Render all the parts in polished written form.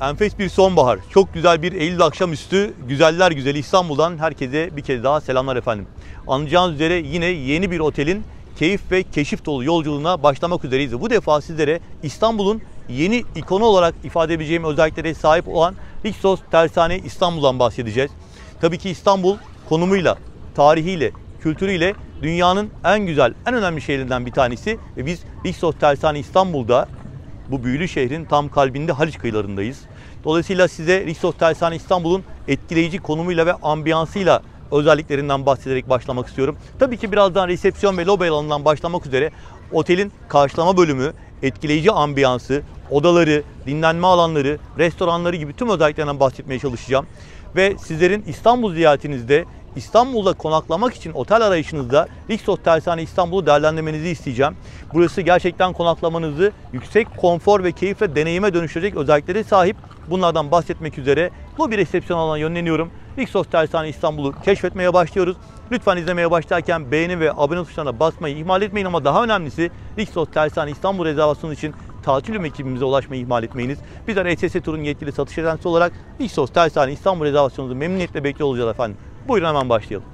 Enfes bir sonbahar, çok güzel bir Eylül akşamüstü, güzeller güzeli İstanbul'dan herkese bir kez daha selamlar efendim. Anlayacağınız üzere yine yeni bir otelin keyif ve keşif dolu yolculuğuna başlamak üzereyiz. Bu defa sizlere İstanbul'un yeni ikonu olarak ifade edebileceğim özelliklere sahip olan Rixos Tersane İstanbul'dan bahsedeceğiz. Tabii ki İstanbul konumuyla, tarihiyle, kültürüyle dünyanın en güzel, en önemli şehirlerinden bir tanesi ve biz Rixos Tersane İstanbul'da bu büyülü şehrin tam kalbinde Haliç kıyılarındayız. Dolayısıyla size Rixos Tersane İstanbul'un etkileyici konumuyla ve ambiyansıyla özelliklerinden bahsederek başlamak istiyorum. Tabii ki birazdan resepsiyon ve lobi alanından başlamak üzere otelin karşılama bölümü, etkileyici ambiyansı, odaları, dinlenme alanları, restoranları gibi tüm özelliklerinden bahsetmeye çalışacağım. Ve sizlerin İstanbul ziyaretinizde, İstanbul'da konaklamak için otel arayışınızda Rixos Tersane İstanbul'u değerlendirmenizi isteyeceğim. Burası gerçekten konaklamanızı yüksek konfor ve keyif ve deneyime dönüştürecek özelliklere sahip. Bunlardan bahsetmek üzere lobi resepsiyon alanına yönleniyorum. Rixos Tersane İstanbul'u keşfetmeye başlıyoruz. Lütfen izlemeye başlarken beğeni ve abone tuşlarına basmayı ihmal etmeyin ama daha önemlisi Rixos Tersane İstanbul rezervasyonu için tatil ekibimize ulaşmayı ihmal etmeyiniz. Bizler ETS Tur'un yetkili satış ajansı olarak Rixos Tersane İstanbul rezervasyonunuzu memnuniyetle bekliyor olacağız efendim. Buyurun hemen başlayalım.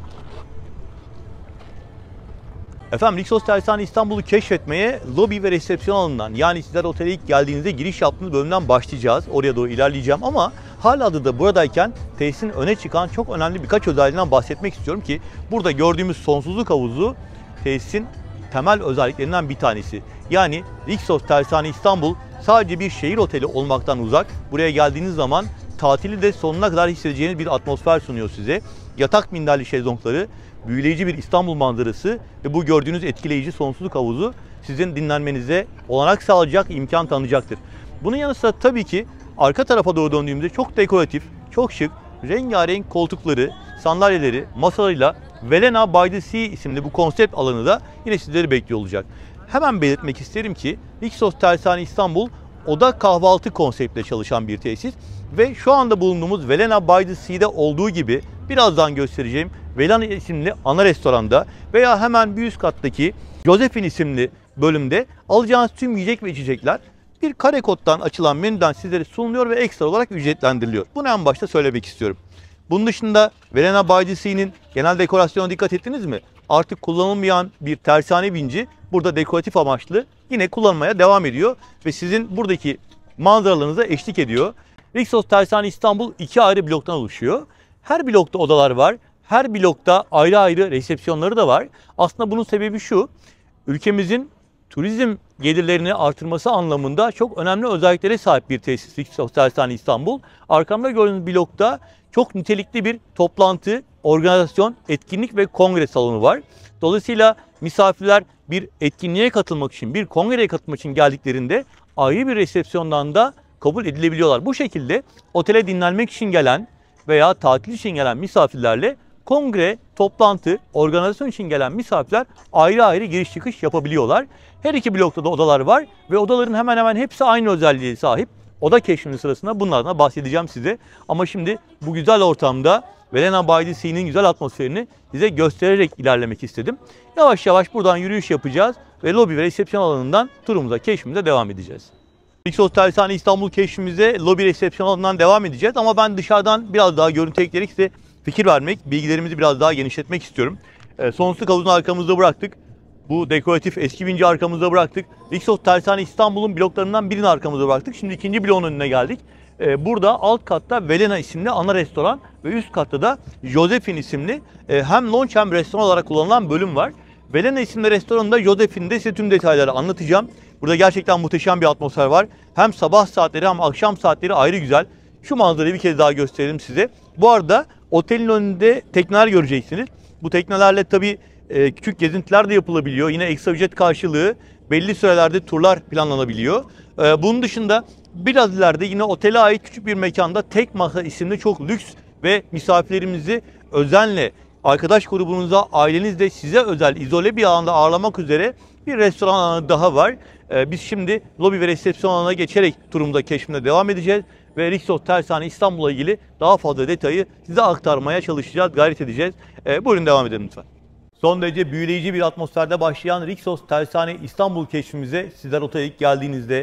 Efendim Rixos Tersane İstanbul'u keşfetmeye lobi ve resepsiyon alanından, yani sizler otele ilk geldiğinizde giriş yaptığınız bölümden başlayacağız. Oraya doğru ilerleyeceğim ama halihazırda buradayken tesisin öne çıkan çok önemli birkaç özelliğinden bahsetmek istiyorum ki burada gördüğümüz sonsuzluk havuzu tesisin temel özelliklerinden bir tanesi. Yani Rixos Tersane İstanbul sadece bir şehir oteli olmaktan uzak. Buraya geldiğiniz zaman tatili de sonuna kadar hissedeceğiniz bir atmosfer sunuyor size. Yatak minderli şezlongları, büyüleyici bir İstanbul manzarası ve bu gördüğünüz etkileyici sonsuzluk havuzu sizin dinlenmenize olanak sağlayacak, imkan tanıyacaktır. Bunun yanı sıra tabii ki arka tarafa doğru döndüğümüzde çok dekoratif, çok şık, rengarenk koltukları, sandalyeleri, masalarıyla Velena by the Sea isimli bu konsept alanı da yine sizleri bekliyor olacak. Hemen belirtmek isterim ki Rixos Tersane İstanbul oda kahvaltı konseptle çalışan bir tesis ve şu anda bulunduğumuz Velena by the Sea'de olduğu gibi birazdan göstereceğim Velena isimli ana restoranda veya hemen bir üst kattaki Josephine isimli bölümde alacağınız tüm yiyecek ve içecekler bir kare koddan açılan menüden sizlere sunuluyor ve ekstra olarak ücretlendiriliyor. Bunu en başta söylemek istiyorum. Bunun dışında Velena by the Sea'nin genel dekorasyona dikkat ettiniz mi? Artık kullanılmayan bir tersane vinci burada dekoratif amaçlı yine kullanmaya devam ediyor ve sizin buradaki manzaralarınıza eşlik ediyor. Rixos Tersane İstanbul iki ayrı bloktan oluşuyor. Her blokta odalar var. Her blokta ayrı ayrı resepsiyonları da var. Aslında bunun sebebi şu: ülkemizin turizm gelirlerini artırması anlamında çok önemli özelliklere sahip bir tesis Rixos Tersane İstanbul. Arkamda gördüğünüz blokta çok nitelikli bir toplantı, organizasyon, etkinlik ve kongre salonu var. Dolayısıyla misafirler bir etkinliğe katılmak için, bir kongreye katılmak için geldiklerinde ayrı bir resepsiyondan da kabul edilebiliyorlar. Bu şekilde otele dinlenmek için gelen veya tatil için gelen misafirlerle kongre, toplantı, organizasyon için gelen misafirler ayrı ayrı giriş çıkış yapabiliyorlar. Her iki blokta da odalar var ve odaların hemen hemen hepsi aynı özelliğe sahip. Oda keşfinin sırasında bunlardan bahsedeceğim size. Ama şimdi bu güzel ortamda Velena by the Sea'nin güzel atmosferini size göstererek ilerlemek istedim. Yavaş yavaş buradan yürüyüş yapacağız ve lobi ve resepsiyon alanından turumuza, keşfimize devam edeceğiz. Rixos Tersane İstanbul keşfimize lobi resepsiyon alanından devam edeceğiz ama ben dışarıdan biraz daha görüntü ekleyerek size fikir vermek, bilgilerimizi biraz daha genişletmek istiyorum. Sonsuzluk havuzunu arkamızda bıraktık. Bu dekoratif eski vinci arkamızda bıraktık. Rixos Tersane İstanbul'un bloklarından birini arkamızda bıraktık. Şimdi ikinci bloğun önüne geldik. Burada alt katta Velena isimli ana restoran ve üst katta da Josephine isimli hem lounge hem restoran olarak kullanılan bölüm var. Velena isimli restoranda Josephine'de size tüm detayları anlatacağım. Burada gerçekten muhteşem bir atmosfer var. Hem sabah saatleri hem akşam saatleri ayrı güzel. Şu manzarayı bir kez daha gösterelim size. Bu arada otelin önünde tekneler göreceksiniz. Bu teknelerle tabii küçük gezintiler de yapılabiliyor. Yine ekstra ücret karşılığı belli sürelerde turlar planlanabiliyor. Bunun dışında biraz ileride yine otele ait küçük bir mekanda Tek Masa isimli çok lüks ve misafirlerimizi özenle arkadaş grubunuzla, ailenizle size özel izole bir alanda ağırlamak üzere bir restoran alanı daha var. Biz şimdi lobi ve resepsiyon alanına geçerek turumuza, keşfine devam edeceğiz. Ve Rixos Tersane İstanbul'la ilgili daha fazla detayı size aktarmaya çalışacağız, gayret edeceğiz. Buyurun devam edelim lütfen. Son derece büyüleyici bir atmosferde başlayan Rixos Tersane İstanbul keşfimize sizler otele ilk geldiğinizde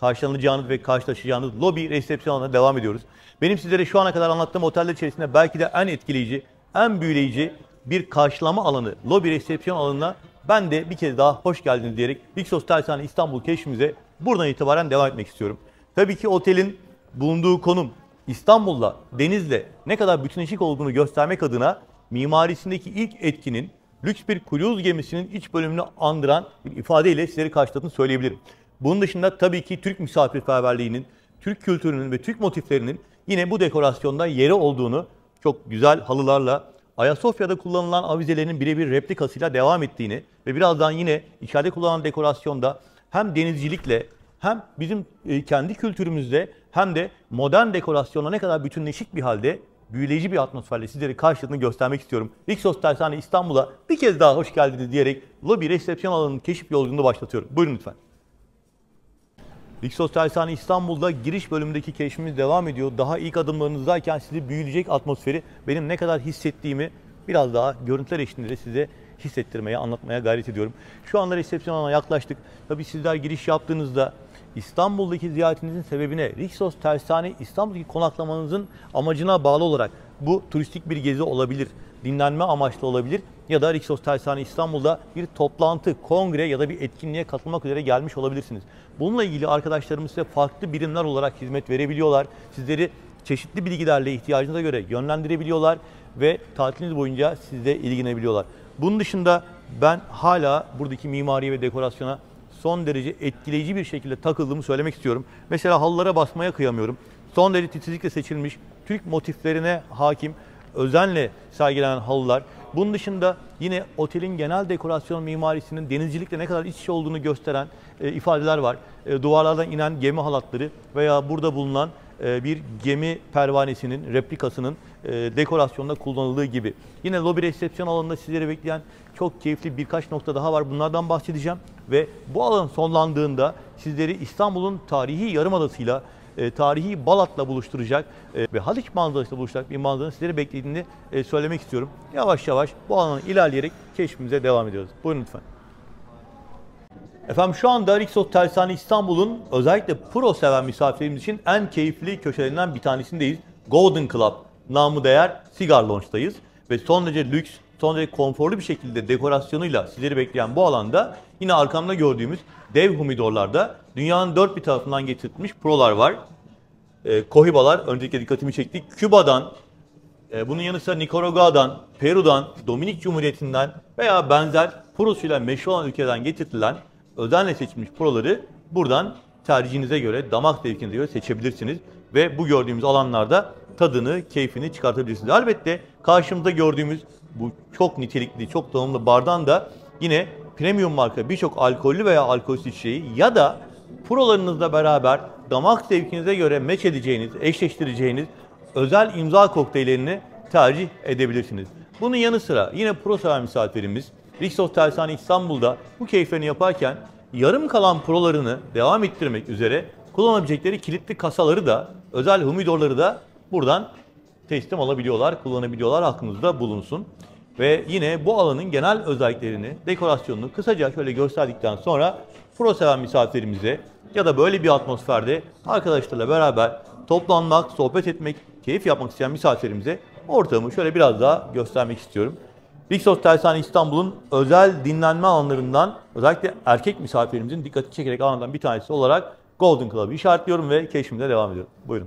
karşılanacağınız ve karşılaşacağınız lobi resepsiyon alanına devam ediyoruz. Benim sizlere şu ana kadar anlattığım oteller içerisinde belki de en etkileyici, en büyüleyici bir karşılama alanı, lobi resepsiyon alanına ben de bir kez daha hoş geldiniz diyerek Rixos Tersane İstanbul keşfimize buradan itibaren devam etmek istiyorum. Tabii ki otelin bulunduğu konum İstanbul'la, denizle ne kadar bütünleşik olduğunu göstermek adına mimarisindeki ilk etkinin lüks bir kruz gemisinin iç bölümünü andıran bir ifadeyle sizleri karşıladığını söyleyebilirim. Bunun dışında tabii ki Türk misafirperverliğinin, Türk kültürünün ve Türk motiflerinin yine bu dekorasyonda yeri olduğunu çok güzel halılarla, Ayasofya'da kullanılan avizelerin birebir replikasıyla devam ettiğini ve birazdan yine içeride kullanılan dekorasyonda hem denizcilikle hem bizim kendi kültürümüzde hem de modern dekorasyonla ne kadar bütünleşik bir halde büyüleyici bir atmosferle sizleri karşıladığını göstermek istiyorum. Rixos Tersane İstanbul'a bir kez daha hoş geldiniz diyerek lobi resepsiyon alanının keşif yolculuğunu başlatıyorum. Buyurun lütfen. Rixos Tersane İstanbul'da giriş bölümündeki keşfimiz devam ediyor. Daha ilk adımlarınızdayken sizi büyüleyecek atmosferi benim ne kadar hissettiğimi biraz daha görüntüler eşliğinde size hissettirmeye, anlatmaya gayret ediyorum. Şu anda resepsiyon alanına yaklaştık. Tabii sizler giriş yaptığınızda İstanbul'daki ziyaretinizin sebebine, Rixos Tersane İstanbul'daki konaklamanızın amacına bağlı olarak bu turistik bir gezi olabilir, dinlenme amaçlı olabilir ya da Rixos Tersane İstanbul'da bir toplantı, kongre ya da bir etkinliğe katılmak üzere gelmiş olabilirsiniz. Bununla ilgili arkadaşlarımız size farklı birimler olarak hizmet verebiliyorlar. Sizleri çeşitli bilgilerle ihtiyacınıza göre yönlendirebiliyorlar ve tatiliniz boyunca sizle ilgilenebiliyorlar. Bunun dışında ben hala buradaki mimari ve dekorasyona son derece etkileyici bir şekilde takıldığımı söylemek istiyorum. Mesela halılara basmaya kıyamıyorum. Son derece titizlikle seçilmiş, Türk motiflerine hakim, özenle sergilenen halılar. Bunun dışında yine otelin genel dekorasyon mimarisinin denizcilikle ne kadar iç içe olduğunu gösteren ifadeler var. Duvarlardan inen gemi halatları veya burada bulunan bir gemi pervanesinin, replikasının dekorasyonda kullanıldığı gibi. Yine lobi resepsiyon alanında sizleri bekleyen çok keyifli birkaç nokta daha var. Bunlardan bahsedeceğim ve bu alan sonlandığında sizleri İstanbul'un tarihi yarımadasıyla, tarihi Balat'la buluşturacak ve Haliç manzarasıyla buluşacak bir manzaranın sizleri beklediğini söylemek istiyorum. Yavaş yavaş bu alana ilerleyerek keşfimize devam ediyoruz. Buyurun lütfen. Efendim şu anda Rixos Tersane İstanbul'un özellikle pro seven misafirlerimiz için en keyifli köşelerinden bir tanesindeyiz. Golden Club namı değer Cigar Lounge'dayız ve son derece lüks, son derece konforlu bir şekilde dekorasyonuyla sizleri bekleyen bu alanda yine arkamda gördüğümüz dev humidorlarda dünyanın dört bir tarafından getirilmiş prolar var. Cohibalar öncelikle dikkatimi çekti. Küba'dan, bunun yanı sıra Nikaragua'dan, Peru'dan, Dominik Cumhuriyeti'nden veya benzer prosuyla meşhur olan ülkeden getirilen özenle seçilmiş proları buradan tercihinize göre, damak zevkinize göre seçebilirsiniz. Ve bu gördüğümüz alanlarda tadını, keyfini çıkartabilirsiniz. Elbette karşımızda gördüğümüz bu çok nitelikli, çok donanımlı bardağın da yine premium marka birçok alkollü veya alkolsüz içeceği ya da prolarınızla beraber damak zevkinize göre meç edeceğiniz, eşleştireceğiniz özel imza kokteyllerini tercih edebilirsiniz. Bunun yanı sıra yine pro sever misafirimiz Rixos Tersane İstanbul'da bu keyiflerini yaparken yarım kalan prolarını devam ettirmek üzere kullanabilecekleri kilitli kasaları da, özel humidorları da buradan teslim alabiliyorlar, kullanabiliyorlar, aklınızda bulunsun. Ve yine bu alanın genel özelliklerini, dekorasyonunu kısaca şöyle gösterdikten sonra pro seven misafirimize ya da böyle bir atmosferde arkadaşlarla beraber toplanmak, sohbet etmek, keyif yapmak isteyen misafirimize ortamı şöyle biraz daha göstermek istiyorum. Rixos Tersane İstanbul'un özel dinlenme alanlarından özellikle erkek misafirimizin dikkati çekerek alanlardan bir tanesi olarak Golden Club'ı işaretliyorum ve keşfimize devam ediyorum. Buyurun.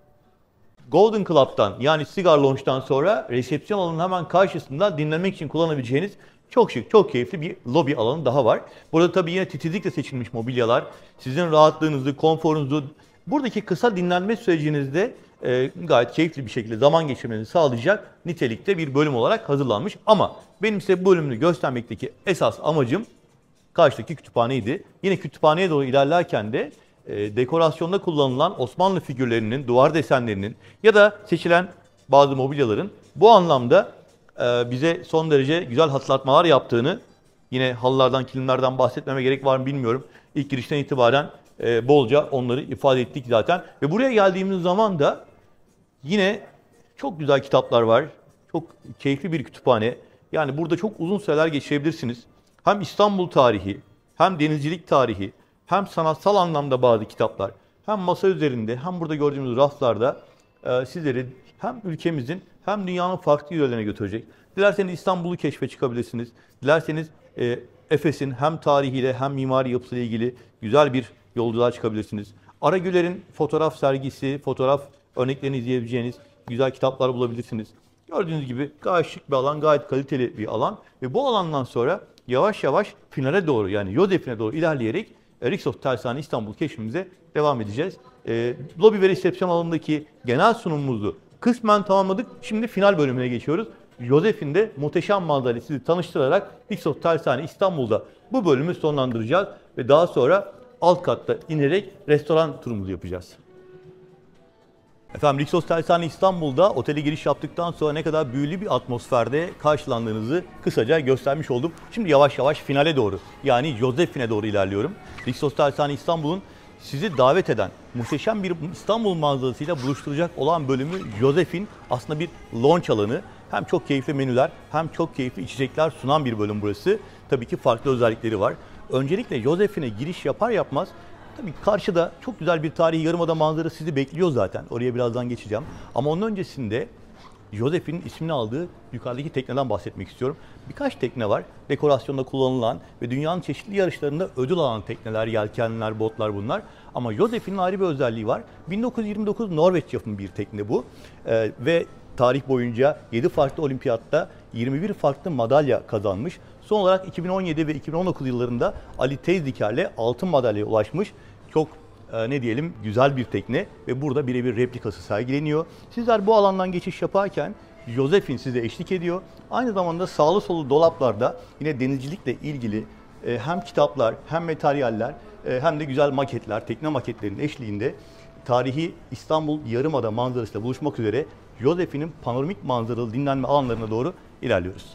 Golden Club'dan yani Cigar Lounge'dan sonra resepsiyon alanının hemen karşısında dinlenmek için kullanabileceğiniz çok şık, çok keyifli bir lobi alanı daha var. Burada tabii yine titizlikle seçilmiş mobilyalar, sizin rahatlığınızı, konforunuzu, buradaki kısa dinlenme sürecinizde gayet keyifli bir şekilde zaman geçirmenizi sağlayacak nitelikte bir bölüm olarak hazırlanmış. Ama benim size bu bölümünü göstermekteki esas amacım karşıdaki kütüphaneydi. Yine kütüphaneye doğru ilerlerken de dekorasyonda kullanılan Osmanlı figürlerinin, duvar desenlerinin ya da seçilen bazı mobilyaların bu anlamda bize son derece güzel hatırlatmalar yaptığını, yine halılardan, kilimlerden bahsetmeme gerek var mı bilmiyorum. İlk girişten itibaren bolca onları ifade ettik zaten. Ve buraya geldiğimiz zaman da yine çok güzel kitaplar var. Çok keyifli bir kütüphane. Yani burada çok uzun süreler geçirebilirsiniz. Hem İstanbul tarihi, hem denizcilik tarihi, hem sanatsal anlamda bazı kitaplar, hem masa üzerinde hem burada gördüğümüz raflarda sizleri hem ülkemizin hem dünyanın farklı yörelerine götürecek. Dilerseniz İstanbul'u keşfe çıkabilirsiniz. Dilerseniz Efes'in hem tarihiyle hem mimari yapısıyla ilgili güzel bir yolculuğa çıkabilirsiniz. Aragüler'in fotoğraf sergisi, fotoğraf örneklerini izleyebileceğiniz güzel kitaplar bulabilirsiniz. Gördüğünüz gibi gayet şık bir alan, gayet kaliteli bir alan ve bu alandan sonra yavaş yavaş finale doğru, yani Yosef'ine doğru ilerleyerek Rixos Tersane İstanbul keşfimize devam edeceğiz. Lobi ve resepsiyon alanındaki genel sunumumuzu kısmen tamamladık. Şimdi final bölümüne geçiyoruz. Yosef'in de muhteşem manzarayla sizi tanıştırarak Rixos Tersane İstanbul'da bu bölümü sonlandıracağız ve daha sonra alt katta inerek restoran turumuzu yapacağız. Efendim, Rixos Tersane İstanbul'da otele giriş yaptıktan sonra ne kadar büyülü bir atmosferde karşılandığınızı kısaca göstermiş oldum. Şimdi yavaş yavaş finale doğru, yani Yosef'ine doğru ilerliyorum. Rixos Tersane İstanbul'un sizi davet eden muhteşem bir İstanbul manzarasıyla buluşturacak olan bölümü Yosef'in aslında bir lounge alanı. Hem çok keyifli menüler hem çok keyifli içecekler sunan bir bölüm burası. Tabii ki farklı özellikleri var. Öncelikle Yosef'ine giriş yapar yapmaz tabii karşıda çok güzel bir tarihi yarımada manzara sizi bekliyor zaten. Oraya birazdan geçeceğim. Ama onun öncesinde Yosef'in ismini aldığı yukarıdaki tekneden bahsetmek istiyorum. Birkaç tekne var. Dekorasyonda kullanılan ve dünyanın çeşitli yarışlarında ödül alan tekneler, yelkenler, botlar bunlar. Ama Yosef'in ayrı bir özelliği var. 1929 Norveç yapımı bir tekne bu. Ve tarih boyunca 7 farklı olimpiyatta 21 farklı madalya kazanmış. Son olarak 2017 ve 2019 yıllarında Ali Tezdiker'le altın madalyaya ulaşmış. Çok güzel bir tekne ve burada birebir replikası sergileniyor. Sizler bu alandan geçiş yaparken Yosef'in size eşlik ediyor. Aynı zamanda sağlı solu dolaplarda yine denizcilikle ilgili hem kitaplar hem materyaller hem de güzel maketler, tekne maketlerinin eşliğinde tarihi İstanbul Yarımada manzarasıyla buluşmak üzere Yosef'in panoramik manzaralı dinlenme alanlarına doğru ilerliyoruz.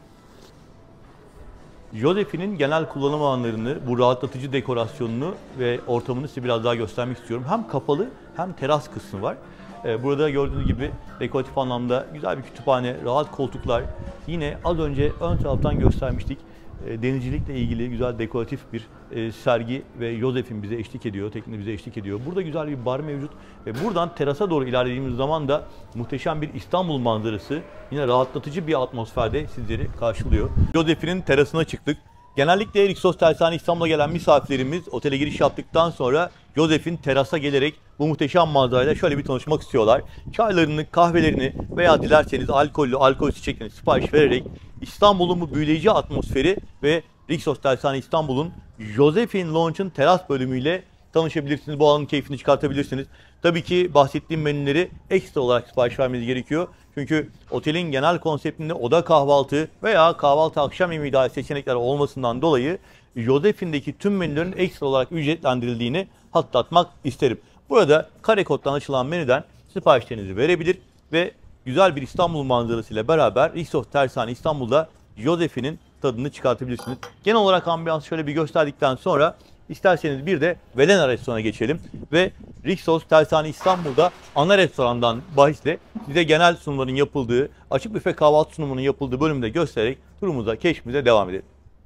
Yosef'in genel kullanım alanlarını, bu rahatlatıcı dekorasyonunu ve ortamını size biraz daha göstermek istiyorum. Hem kapalı hem teras kısmı var. Burada gördüğünüz gibi dekoratif anlamda güzel bir kütüphane, rahat koltuklar. Yine az önce ön taraftan göstermiştik. Denizcilikle ilgili güzel dekoratif bir sergi ve Yosef'in bize eşlik ediyor, tekne bize eşlik ediyor. Burada güzel bir bar mevcut ve buradan terasa doğru ilerlediğimiz zaman da muhteşem bir İstanbul manzarası yine rahatlatıcı bir atmosferde sizleri karşılıyor. Yosef'in terasına çıktık. Genellikle Rixos Tersane İstanbul'a gelen misafirlerimiz otele giriş yaptıktan sonra Yosef'in terasa gelerek bu muhteşem manzarayla şöyle bir tanışmak istiyorlar. Çaylarını, kahvelerini veya dilerseniz alkollü, alkolsüz içeceklerini sipariş vererek İstanbul'un bu büyüleyici atmosferi ve Rixos Tersane İstanbul'un Yosef'in Lounge'ın teras bölümüyle tanışabilirsiniz. Bu alanın keyfini çıkartabilirsiniz. Tabii ki bahsettiğim menüleri ekstra olarak sipariş vermeniz gerekiyor. Çünkü otelin genel konseptinde oda kahvaltı veya kahvaltı akşam yemeği dahi seçenekler olmasından dolayı Yosef'indeki tüm menülerin ekstra olarak ücretlendirildiğini hatırlatmak isterim. Burada kare koddan açılan menüden siparişlerinizi verebilir ve güzel bir İstanbul manzarasıyla beraber Rixos Tersane İstanbul'da Yosef'in tadını çıkartabilirsiniz. Genel olarak ambiyansı şöyle bir gösterdikten sonra isterseniz bir de Velena restorana geçelim ve Rixos Tersane İstanbul'da ana restorandan bahisle size genel sunumların yapıldığı, açık büfe kahvaltı sunumunun yapıldığı bölümde göstererek turumuza, keşfimize devam edelim.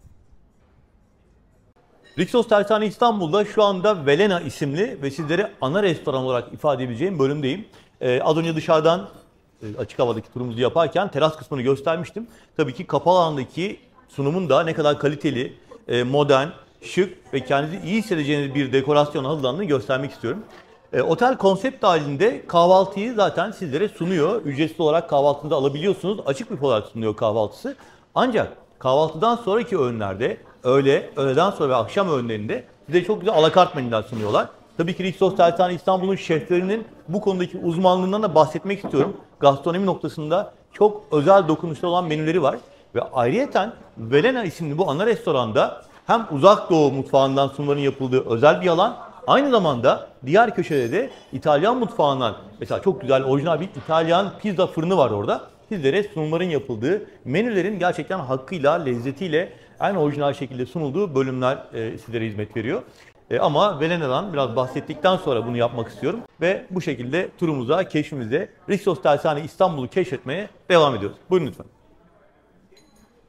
Rixos Tersane İstanbul'da şu anda Velena isimli ve sizlere ana restoran olarak ifade edebileceğim bölümdeyim. Az önce dışarıdan açık havadaki turumuzu yaparken teras kısmını göstermiştim. Tabii ki kapalı alandaki sunumun da ne kadar kaliteli, modern, şık ve kendinizi iyi hissedeceğiniz bir dekorasyon hazırlandığını göstermek istiyorum. Otel konsept halinde kahvaltıyı zaten sizlere sunuyor. Ücretsiz olarak kahvaltını da alabiliyorsunuz. Açık büfe olarak sunuyor kahvaltısı. Ancak kahvaltıdan sonraki öğünlerde, öğleden sonra ve akşam öğünlerinde size çok güzel alakart menüler sunuyorlar. Tabii ki Rixos Tersane İstanbul'un şeflerinin bu konudaki uzmanlığından da bahsetmek istiyorum. Gastronomi noktasında çok özel dokunuşlar olan menüleri var. Ve ayrıyeten Velena isimli bu ana restoranda hem uzak doğu mutfağından sunumların yapıldığı özel bir alan, aynı zamanda diğer köşede de İtalyan mutfağından mesela çok güzel orijinal bir İtalyan pizza fırını var orada. Sizlere sunumların yapıldığı, menülerin gerçekten hakkıyla, lezzetiyle en orijinal şekilde sunulduğu bölümler sizlere hizmet veriyor. Ama Velena'dan biraz bahsettikten sonra bunu yapmak istiyorum ve bu şekilde turumuza, keşfimize Rixos Tersane İstanbul'u keşfetmeye devam ediyoruz. Buyurun lütfen.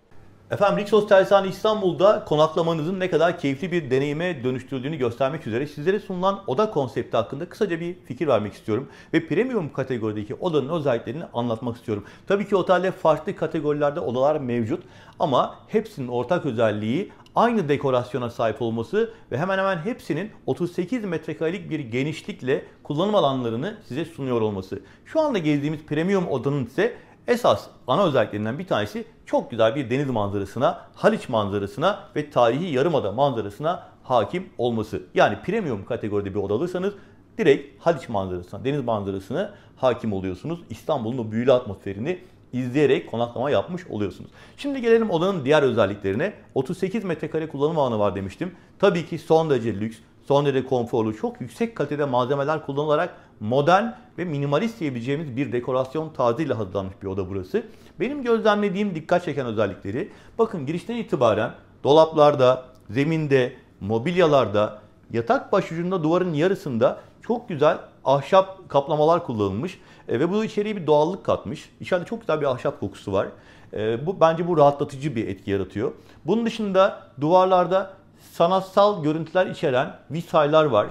Efendim Rixos Tersane İstanbul'da konaklamanızın ne kadar keyifli bir deneyime dönüştürdüğünü göstermek üzere sizlere sunulan oda konsepti hakkında kısaca bir fikir vermek istiyorum. Ve premium kategorideki odanın özelliklerini anlatmak istiyorum. Tabii ki otelde farklı kategorilerde odalar mevcut ama hepsinin ortak özelliği aynı dekorasyona sahip olması ve hemen hemen hepsinin 38 metrekarelik bir genişlikle kullanım alanlarını size sunuyor olması. Şu anda gezdiğimiz premium odanın ise esas ana özelliklerinden bir tanesi çok güzel bir deniz manzarasına, Haliç manzarasına ve tarihi yarımada manzarasına hakim olması. Yani premium kategoride bir oda alırsanız direkt Haliç manzarasına, deniz manzarasına hakim oluyorsunuz. İstanbul'un o büyülü atmosferini izleyerek konaklama yapmış oluyorsunuz. Şimdi gelelim odanın diğer özelliklerine. 38 metrekare kullanım alanı var demiştim. Tabii ki son derece lüks, son derece konforlu, çok yüksek kalitede malzemeler kullanılarak modern ve minimalist diyebileceğimiz bir dekorasyon tarzıyla hazırlanmış bir oda burası. Benim gözlemlediğim dikkat çeken özellikleri, bakın girişten itibaren dolaplarda, zeminde, mobilyalarda, yatak başucunda duvarın yarısında çok güzel ahşap kaplamalar kullanılmış ve bu içeriye bir doğallık katmış. İçeride çok güzel bir ahşap kokusu var. Bence bu rahatlatıcı bir etki yaratıyor. Bunun dışında duvarlarda sanatsal görüntüler içeren visaylar var.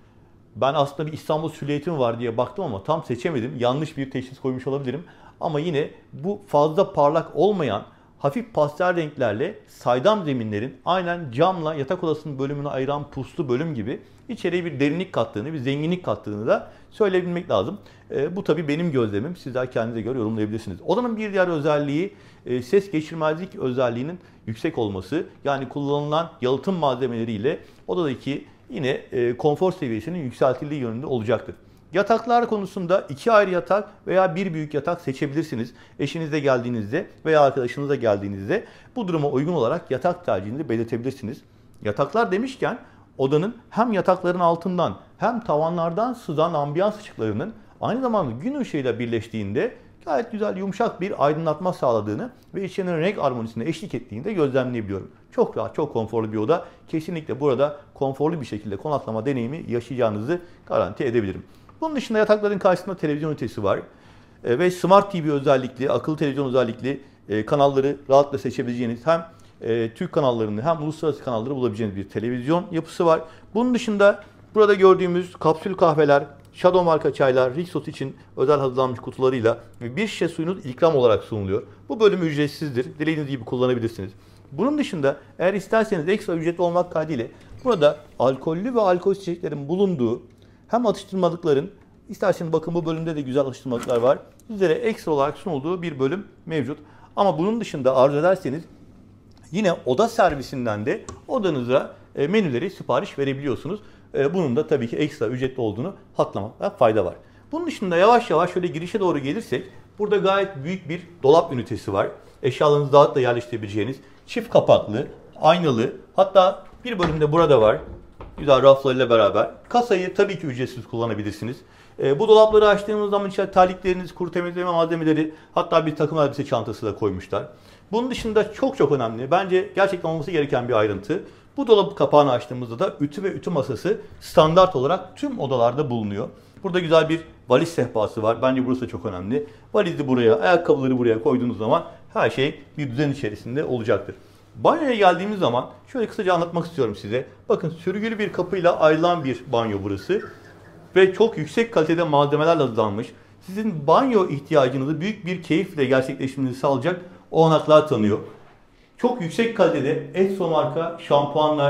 Ben aslında bir İstanbul silüetim var diye baktım ama tam seçemedim. Yanlış bir teşhis koymuş olabilirim. Ama yine bu fazla parlak olmayan hafif pastel renklerle saydam zeminlerin aynen camla yatak odasının bölümünü ayıran puslu bölüm gibi içeriye bir derinlik kattığını, bir zenginlik kattığını da söyleyebilmek lazım. Bu tabii benim gözlemim. Sizler kendinize göre yorumlayabilirsiniz. Odanın bir diğer özelliği ses geçirmezlik özelliğinin yüksek olması. Yani kullanılan yalıtım malzemeleriyle odadaki yine konfor seviyesinin yükseltildiği yönünde olacaktır. Yataklar konusunda 2 ayrı yatak veya bir büyük yatak seçebilirsiniz. Eşinizle geldiğinizde veya arkadaşınızla geldiğinizde bu duruma uygun olarak yatak tercihinizi belirtebilirsiniz. Yataklar demişken odanın hem yatakların altından hem tavanlardan sızan ambiyans ışıklarının aynı zamanda gün ışığıyla birleştiğinde gayet güzel yumuşak bir aydınlatma sağladığını ve içerinin renk armonisine eşlik ettiğini de gözlemleyebiliyorum. Çok rahat, çok konforlu bir oda. Kesinlikle burada konforlu bir şekilde konaklama deneyimi yaşayacağınızı garanti edebilirim. Bunun dışında yatakların karşısında televizyon ünitesi var. Ve Smart TV özellikli, akıllı televizyon özellikli kanalları rahatla seçebileceğiniz hem Türk kanallarını hem uluslararası kanalları bulabileceğiniz bir televizyon yapısı var. Bunun dışında burada gördüğümüz kapsül kahveler, Shadow marka çaylar, Rixos için özel hazırlanmış kutularıyla ve bir şişe suyunuz ikram olarak sunuluyor. Bu bölüm ücretsizdir. Dilediğiniz gibi kullanabilirsiniz. Bunun dışında eğer isterseniz ekstra ücretli olmak kaydıyla burada alkollü ve alkolsüz içeceklerin bulunduğu hem atıştırmalıkların, isterseniz bakın bu bölümde de güzel atıştırmalıklar var. Sizlere ekstra olarak sunulduğu bir bölüm mevcut. Ama bunun dışında arzu ederseniz yine oda servisinden de odanıza menüleri sipariş verebiliyorsunuz. Bunun da tabii ki ekstra ücretli olduğunu hatırlamakta fayda var. Bunun dışında yavaş yavaş şöyle girişe doğru gelirsek burada gayet büyük bir dolap ünitesi var. Eşyalarınızı rahatla yerleştirebileceğiniz çift kapaklı, aynalı, hatta bir bölümde burada var. Güzel raflarıyla beraber. Kasayı tabii ki ücretsiz kullanabilirsiniz. Bu dolapları açtığımız zaman içeri terlikleriniz, kuru temizleme malzemeleri, hatta bir takım elbise çantası da koymuşlar. Bunun dışında çok önemli, bence gerçekten olması gereken bir ayrıntı. Bu dolabı kapağını açtığımızda da ütü ve ütü masası standart olarak tüm odalarda bulunuyor. Burada güzel bir valiz sehpası var. Bence burası da çok önemli. Valizi buraya, ayakkabıları buraya koyduğunuz zaman her şey bir düzen içerisinde olacaktır. Banyoya geldiğimiz zaman şöyle kısaca anlatmak istiyorum size. Bakın sürgülü bir kapıyla ayrılan bir banyo burası. Ve çok yüksek kalitede malzemelerle hazırlanmış. Sizin banyo ihtiyacınızı büyük bir keyifle gerçekleştirmenizi sağlayacak olanaklar tanıyor. Çok yüksek kalitede Esso marka şampuanlar,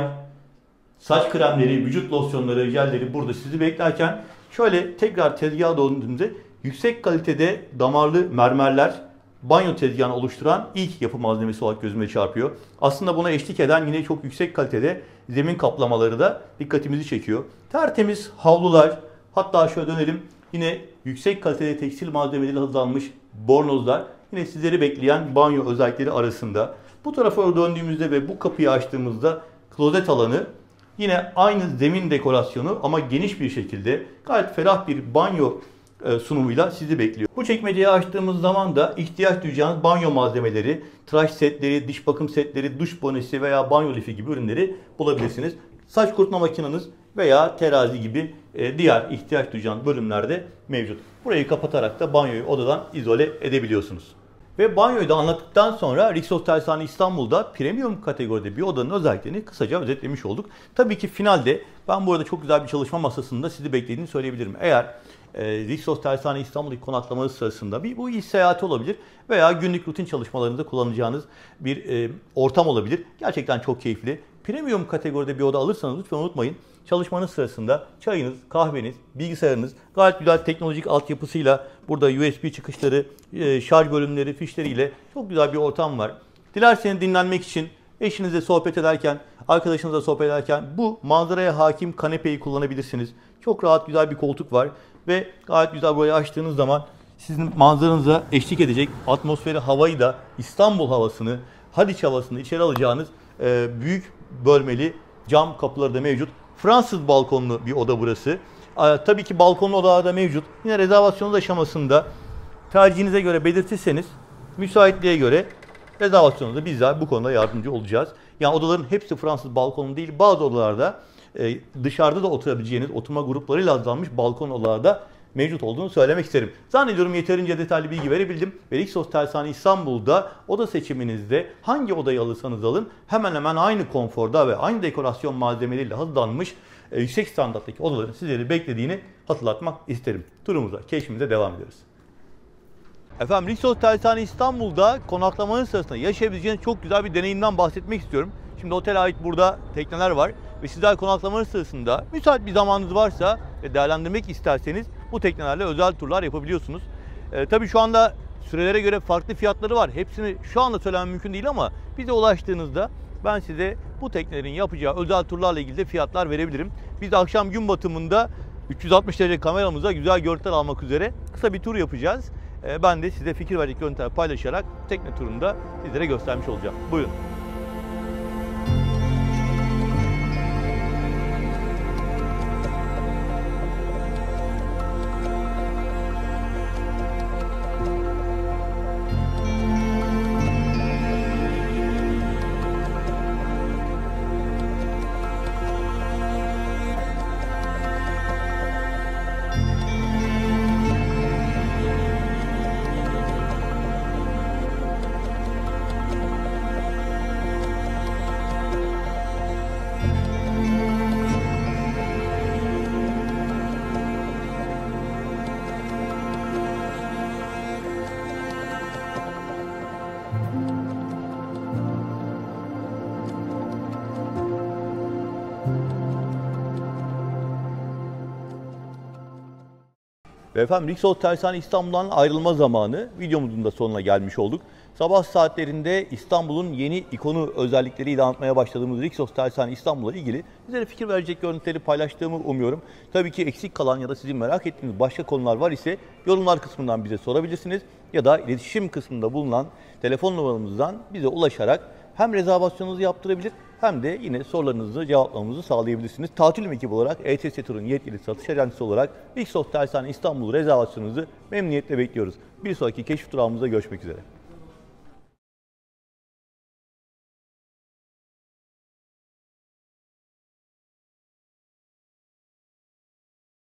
saç kremleri, vücut losyonları, jelleri burada sizi beklerken şöyle tekrar tezgaha döndüğümüzde yüksek kalitede damarlı mermerler banyo tezgahını oluşturan ilk yapı malzemesi olarak gözüme çarpıyor. Aslında buna eşlik eden yine çok yüksek kalitede zemin kaplamaları da dikkatimizi çekiyor. Tertemiz havlular, hatta şöyle dönelim, yine yüksek kalitede tekstil malzemeleri hazırlanmış bornozlar yine sizleri bekleyen banyo özellikleri arasında. Bu tarafa doğru döndüğümüzde ve bu kapıyı açtığımızda klozet alanı yine aynı zemin dekorasyonu ama geniş bir şekilde gayet ferah bir banyo sunumuyla sizi bekliyor. Bu çekmeceyi açtığımız zaman da ihtiyaç duyacağınız banyo malzemeleri, tıraş setleri, diş bakım setleri, duş bonesi veya banyo lifi gibi ürünleri bulabilirsiniz. Saç kurutma makineniz veya terazi gibi diğer ihtiyaç duyacağınız bölümlerde mevcut. Burayı kapatarak da banyoyu odadan izole edebiliyorsunuz. Ve banyoyu da anlattıktan sonra Rixos Tersane İstanbul'da premium kategoride bir odanın özelliklerini kısaca özetlemiş olduk. Tabii ki finalde ben bu arada çok güzel bir çalışma masasında sizi beklediğini söyleyebilirim. Eğer Rixos Tersane İstanbul'daki konaklamanız sırasında bu iş seyahati olabilir veya günlük rutin çalışmalarınızda kullanacağınız bir ortam olabilir. Gerçekten çok keyifli. Premium kategoride bir oda alırsanız lütfen unutmayın. Çalışmanız sırasında çayınız, kahveniz, bilgisayarınız gayet güzel teknolojik altyapısıyla burada USB çıkışları, şarj bölümleri, fişleriyle çok güzel bir ortam var. Dilerseniz dinlenmek için eşinizle sohbet ederken, arkadaşınızla sohbet ederken bu manzaraya hakim kanepeyi kullanabilirsiniz. Çok rahat güzel bir koltuk var ve gayet güzel burayı açtığınız zaman sizin manzaranıza eşlik edecek atmosferi, havayı da İstanbul havasını, Haliç havasını içeri alacağınız büyük bölmeli cam kapıları da mevcut. Fransız balkonlu bir oda burası. Tabii ki balkonlu odalar da mevcut. Yine rezervasyon aşamasında tercihinize göre belirtirseniz müsaitliğe göre rezervasyonunuzda bizler bu konuda yardımcı olacağız. Yani odaların hepsi Fransız balkonlu değil. Bazı odalarda dışarıda da oturabileceğiniz oturma gruplarıyla hazırlanmış balkon odalarda mevcut olduğunu söylemek isterim. Zannediyorum yeterince detaylı bilgi verebildim. Ve Rixos Tersane İstanbul'da oda seçiminizde hangi odayı alırsanız alın hemen hemen aynı konforda ve aynı dekorasyon malzemeleriyle hazırlanmış yüksek standarttaki odaların sizleri beklediğini hatırlatmak isterim. Turumuza, keşfimize devam ediyoruz. Efendim Rixos Tersane İstanbul'da konaklamanın sırasında yaşayabileceğiniz çok güzel bir deneyimden bahsetmek istiyorum. Şimdi otele ait burada tekneler var ve sizler konaklamanız sırasında müsait bir zamanınız varsa ve değerlendirmek isterseniz bu teknelerle özel turlar yapabiliyorsunuz. Tabii şu anda sürelere göre farklı fiyatları var. Hepsini şu anda söylemem mümkün değil ama bize ulaştığınızda ben size bu teknelerin yapacağı özel turlarla ilgili de fiyatlar verebilirim. Biz de akşam gün batımında 360 derece kameramızla güzel görüntüler almak üzere kısa bir tur yapacağız. Ben de size fikir verecek görüntüler paylaşarak tekne turunda sizlere göstermiş olacağım. Buyurun. Ve efendim Rixos Tersane İstanbul'dan ayrılma zamanı videomuzun da sonuna gelmiş olduk. Sabah saatlerinde İstanbul'un yeni ikonu özellikleriyle anlatmaya başladığımız Rixos Tersane İstanbul'la ilgili sizlere fikir verecek görüntüleri paylaştığımı umuyorum. Tabii ki eksik kalan ya da sizin merak ettiğiniz başka konular var ise yorumlar kısmından bize sorabilirsiniz. Ya da iletişim kısmında bulunan telefon numaramızdan bize ulaşarak hem rezervasyonunuzu yaptırabilir hem de yine sorularınızı cevaplamamızı sağlayabilirsiniz. Tatil ekibi olarak ETS Tur'un yetkili satış ajansı olarak Rixos Tersane İstanbul rezervasyonunuzu memnuniyetle bekliyoruz. Bir sonraki keşif durağımızda görüşmek üzere.